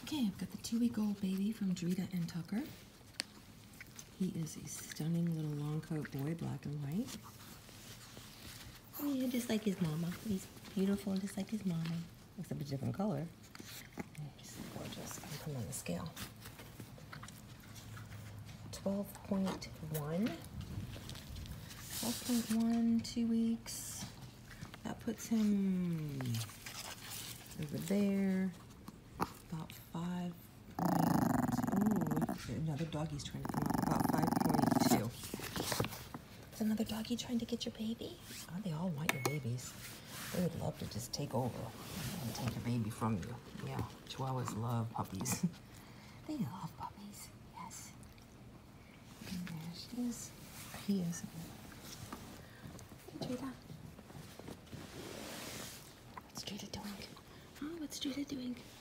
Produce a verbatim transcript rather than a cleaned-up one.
Okay, I've got the two-week-old baby from Drita and Tucker. He is a stunning little long coat boy, black and white. Oh, yeah, just like his mama. He's beautiful, just like his mama, except a different color. He's gorgeous. I'll put him on the scale. twelve point one. twelve point one, two weeks. That puts him over there. About five point, ooh, another doggy's trying to come up, about five point two. Is another doggy trying to get your baby? Oh, they all want your babies. They would love to just take over and take your baby from you. Yeah, Chihuahuas love puppies. They love puppies, yes. And there she is. He is. Hey, Drita. What's Drita doing? Oh, what's Drita doing?